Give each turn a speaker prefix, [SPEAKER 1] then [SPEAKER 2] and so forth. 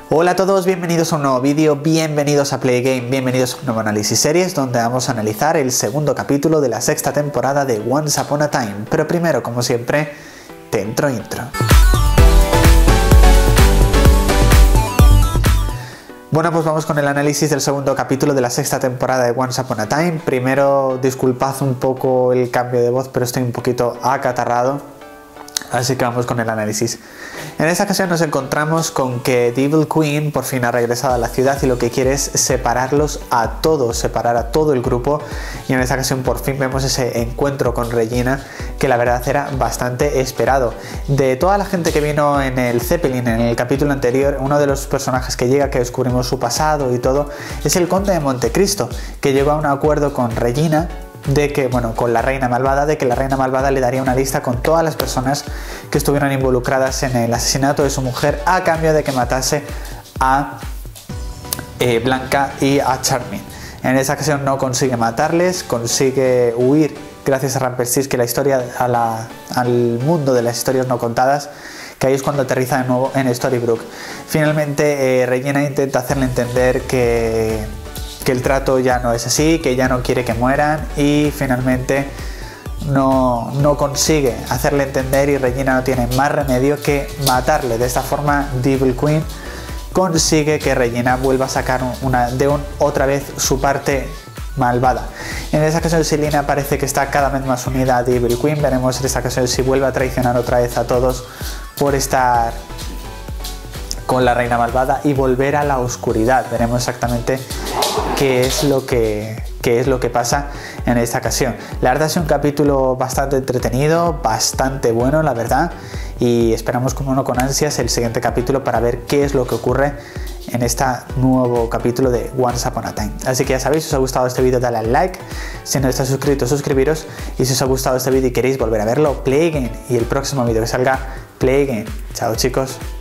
[SPEAKER 1] Hola a todos, bienvenidos a un nuevo vídeo, bienvenidos a Play Game, bienvenidos a un nuevo análisis series donde vamos a analizar el segundo capítulo de la sexta temporada de Once Upon a Time. Pero primero, como siempre, intro. Bueno, pues vamos con el análisis del segundo capítulo de la sexta temporada de Once Upon a Time. Primero, disculpad un poco el cambio de voz, pero estoy un poquito acatarrado, así que vamos con el análisis. En esta ocasión nos encontramos con que The Evil Queen por fin ha regresado a la ciudad y lo que quiere es separarlos a todos, separar a todo el grupo, y en esta ocasión por fin vemos ese encuentro con Regina que la verdad era bastante esperado. De toda la gente que vino en el Zeppelin en el capítulo anterior, uno de los personajes que llega, que descubrimos su pasado y todo, es el conde de Montecristo, que llegó a un acuerdo con Regina de que, con la reina malvada, de que la reina malvada le daría una lista con todas las personas que estuvieran involucradas en el asesinato de su mujer a cambio de que matase a Blanca y a Charming. En esta ocasión no consigue matarles, consigue huir gracias a Rumpelstiltskin, que la historia al mundo de las historias no contadas, que ahí es cuando aterriza de nuevo en Storybrooke. Finalmente Regina intenta hacerle entender que el trato ya no es así, que ya no quiere que mueran, y finalmente no consigue hacerle entender, y Regina no tiene más remedio que matarle. De esta forma The Evil Queen consigue que Regina vuelva a sacar otra vez su parte malvada. En esta ocasión Selina parece que está cada vez más unida a The Evil Queen. Veremos en esta ocasión si vuelve a traicionar otra vez a todos por estar con la reina malvada y volver a la oscuridad. Veremos exactamente qué es lo que pasa en esta ocasión. La verdad es un capítulo bastante entretenido, bastante bueno, la verdad, y esperamos con ansias el siguiente capítulo para ver qué es lo que ocurre en este nuevo capítulo de Once Upon a Time. Así que ya sabéis, si os ha gustado este vídeo dale al like, si no estáis suscritos suscribiros, y si os ha gustado este vídeo y queréis volver a verlo, Play Game, y el próximo vídeo que salga Play Game. Chao chicos.